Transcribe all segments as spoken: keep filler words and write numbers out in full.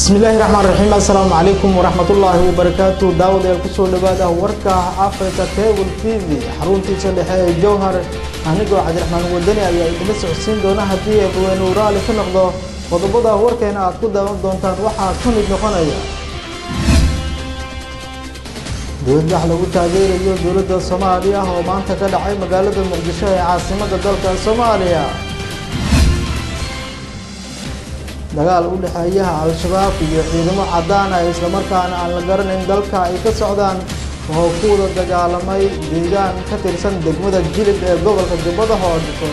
بسم الله الرحمن الرحيم. السلام عليكم ورحمة الله وبركاته. داود الكسور لبادة وركا أفريقيا كيبل تي في حرونتي شلحي جوهر هنيجو عبد الرحمن ودني أيها إدريس حسين دونا هدية بونورا لكنقضة وضبطها وركا هنا أتكون داود دونتان وحا كون ابن قنايا دولة حلو تاجير اليوم دولة الصومالية هو ما أنت كده عين مقالة المقدشة عاصمة الدولة الصومالية dagaal u dhaxeeyaha al-shabaab iyo ciidamo cadaan ah isla markaana aan la garanayn dalka ay ka socdaan oo ku wada dagaalamay deegaan ka tirsan degmada Jilib ee gobolka Jubbada Hoose.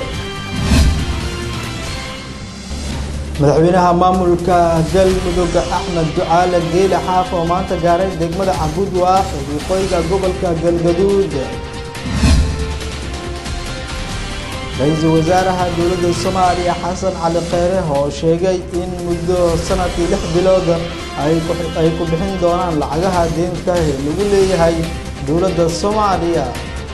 madaxweynaha maamulka galmudug Axmed Ducaale Geele Xaaf oo maanta gaaray degmada Cabudwaaq ee waqooyiga gobolka Galgaduud. رئيس وزراء دولة الصومالية حسن علي خيره هو sheegay in muddo sanadkii lix bilood ay ku ay ku bixin doonaan lacagaha deynta ee lagu leeyahay dowladda Soomaaliya.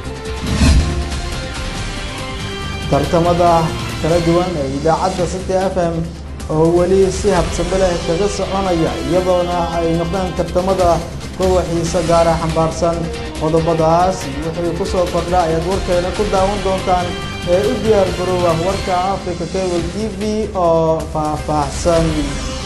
tartamada kala duwan ee idaacadda City F M oo wali si habsami leh kaga soconaya iyadoona ay noqdaan tartamada kuwa xiiso gaar ah xambaarsan qodobadaas wixii ku soo kordhay ayaad warkeena ku daawan doontaan ee u diyaar garooba warka Africa Cable T V oo faahfaahsan.